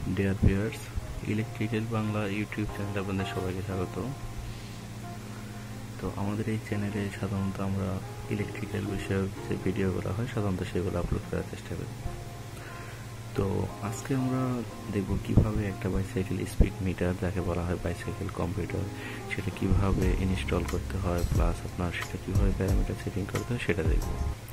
Deer viewers, electrical Bangla YouTube চ্যানেলে আপনাদের সবাইকে স্বাগত। তো আমাদের এই চ্যানেলে সাধারণত আমরা ইলেকট্রিক্যাল বিষয়ক যে ভিডিওগুলো হয় সাধারণত সেগুলো আপলোড করার চেষ্টা করি। তো আজকে আমরা দেখব কিভাবে একটা বাইসাইকেল স্পিড মিটার, যাকে বলা হয় বাইসাইকেল কম্পিউটার, সেটা কিভাবে ইনস্টল করতে হয়, প্লাস আপনার সেটা কিভাবে প্যারামিটার সেটিং করতে হয় সেটা দেখব।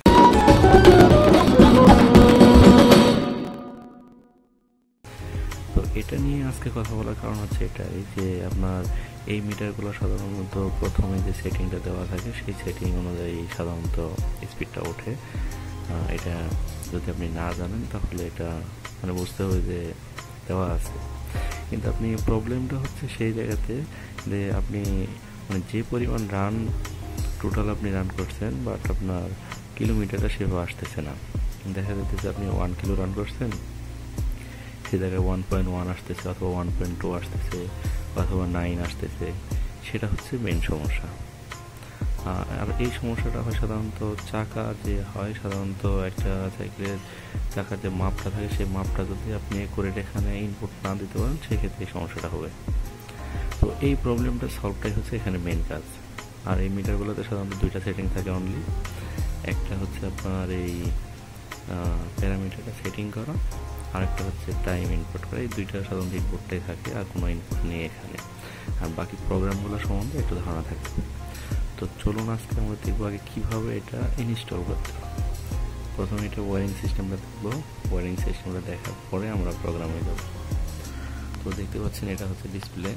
তো এটা নিয়ে আজকে কথা বলার কারণ হচ্ছে এটাই যে আপনার এই মিটারগুলো সাধারণত প্রথমে যে সেটিংটা দেওয়া থাকে সেই সেটিং অনুযায়ী সাধারণত স্পিডটা ওঠে। এটা যদি আপনি না জানেন তাহলে এটা মানে বুঝতে হবে যে দেওয়া আছে, কিন্তু আপনি প্রবলেমটা হচ্ছে সেই জায়গাতে যে আপনি মানে যে পরিমাণ রান টোটাল আপনি রান করছেন, বাট আপনার কিলোমিটারটা সেভাবে আসতেছে না। দেখা যাচ্ছে যে আপনি 1 কিলো রান করছেন, সে জায়গায় 1.1 আসতেছে, অথবা 1.2 আসতেছে, অথবা 9 আসতেছে। সেটা হচ্ছে মেন সমস্যা। আর এই সমস্যাটা হয় সাধারণত চাকা যে হয়, সাধারণত একটা সাইকেলের চাকার যে মাপটা থাকে সেই মাপটা যদি আপনি করে এখানে ইনপুট না দিতে পারেন সেক্ষেত্রে এই সমস্যাটা হবে। তো এই প্রবলেমটা সলভটাই হচ্ছে এখানে মেন কাজ। আর এই মিটারগুলোতে সাধারণত দুইটা সেটিং থাকে অনলি। একটা হচ্ছে আপনার এই প্যারামিটারটা সেটিং করা, আরেকটা হচ্ছে টাইম ইনপুট করা। এই দুইটা সাধারণত ইনপুটটাই থাকে, আর কোনো ইনপুট নেই এখানে। আর বাকি প্রোগ্রামগুলো সম্বন্ধে একটু ধারণা থাকে। তো চলুন আজকে আমরা দেখবো আগে কীভাবে এটা ইনস্টল করতে হবে। প্রথমে এটা ওয়ারিং সিস্টেমটা দেখবো। ওয়ারিং সিস্টেমটা দেখার পরে আমরা প্রোগ্রামে যাব। তো দেখতে পাচ্ছেন এটা হচ্ছে ডিসপ্লে।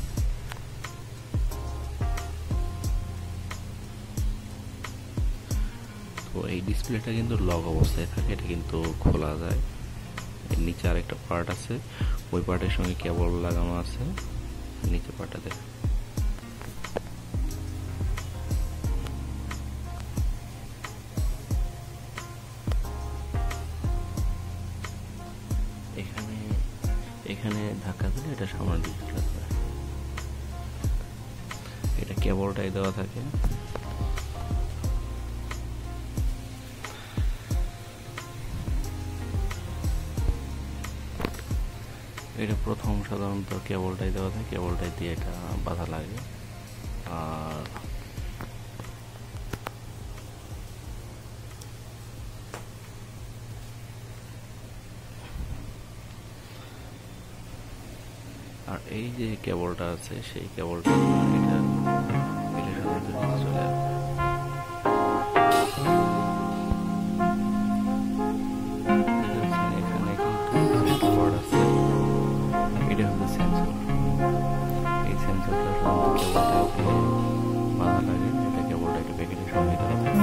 তো এই ডিসপ্লেটা কিন্তু লক অবস্থায় থাকে, এটা কিন্তু খোলা যায়। এর নিচে আরেকটা পার্ট আছে, ওই পার্টের সঙ্গে কেবল লাগানো আছে। নিচে পার্টটা দেখ, এখানে ধাক্কা দিলে এটা সামনের দিকে চলে যাবে। এটা কেবলটাই দেওয়া থাকে। এটা প্রথম সাধারণত কেবলটাই দেওয়া থাকে, কেবলটাই দিয়ে এটা বাধা লাগে। আর এই যে কেবলটা আছে সেই কেবলটা এটা সাধারণত চলে আসবে। এখানে কিন্তু বোর্ড আছে, এটা হচ্ছে সেন্সর। এই সেন্সরটা সাধারণত কেবলটা বাধা লাগে, এটা কেবলটা একটু প্যাকেটের সঙ্গে দেওয়া থাকে।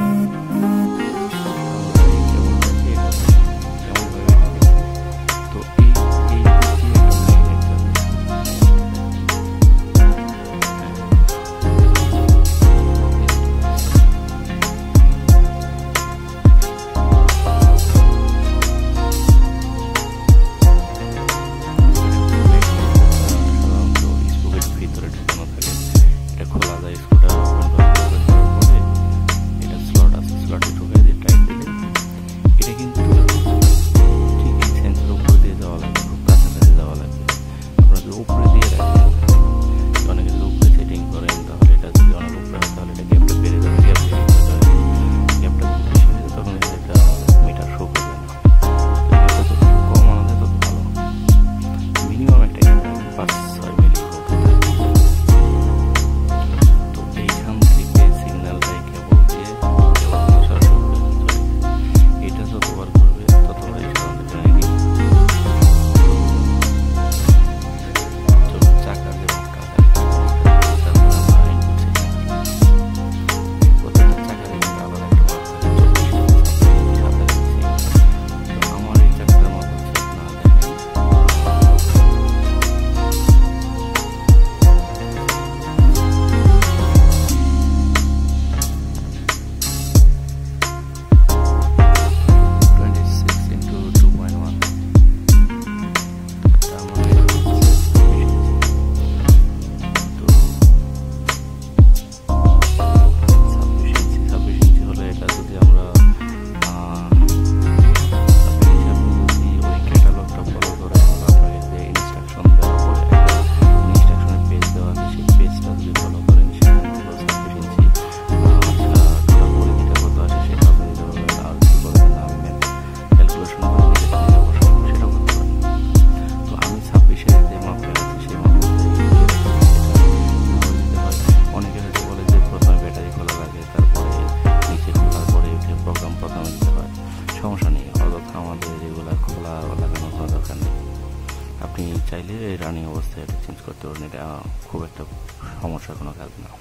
আপনি চাইলে রানিং অবস্থায় এটা চেঞ্জ করতে পারেন, এটা খুব একটা সমস্যার কোনো কাজ না।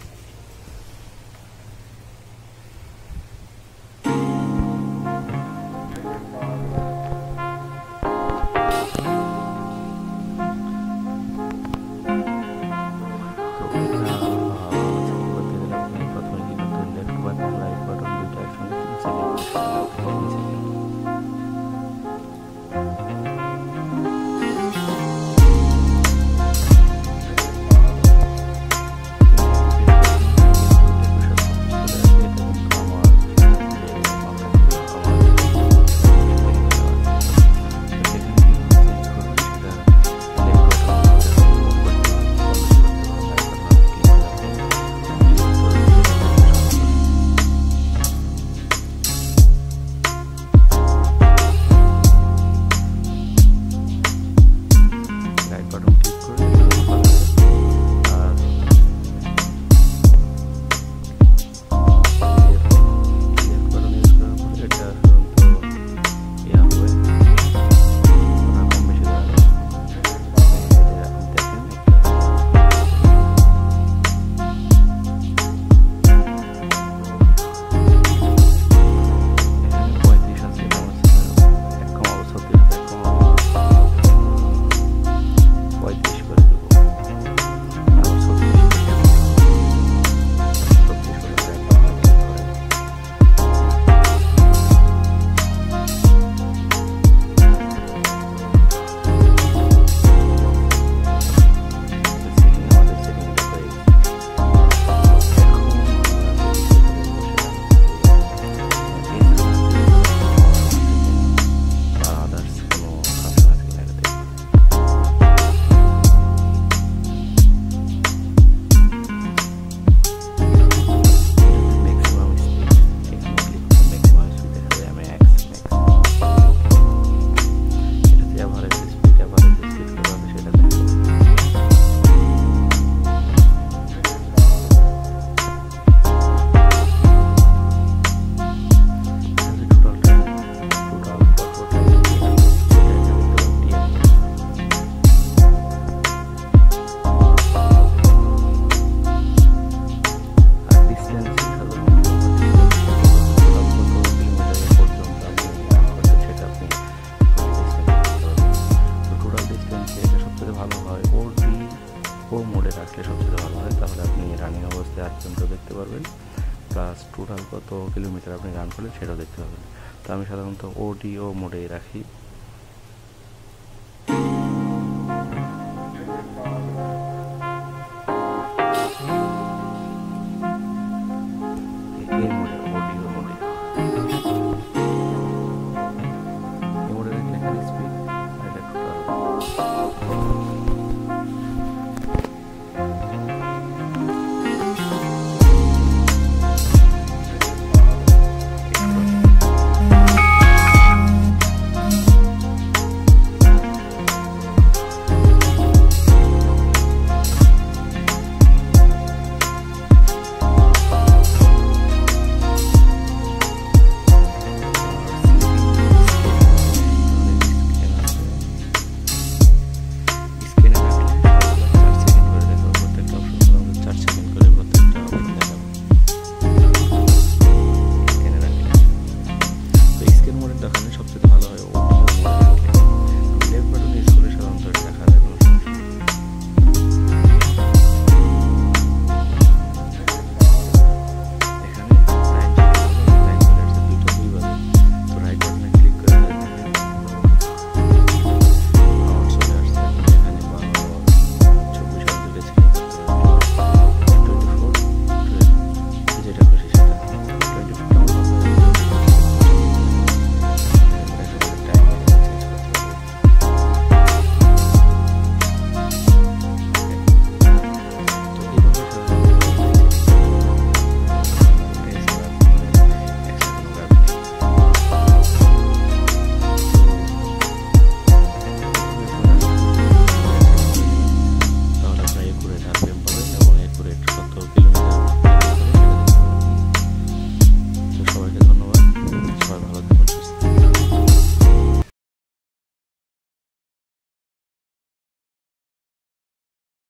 মোডে রাখলে সবচেয়ে ভালো হয়, তাহলে আপনি রানিং অবস্থায় আর্পিএমটাও দেখতে পারবেন, প্লাস টোটাল কত কিলোমিটার আপনি রান করলেন সেটাও দেখতে পাবেন। তো আমি সাধারণত ওডিও মোডেই রাখি। এই মোডে ওডিও মোডে এই মোডে রাখলে এখানে স্পিড, এটা টোটাল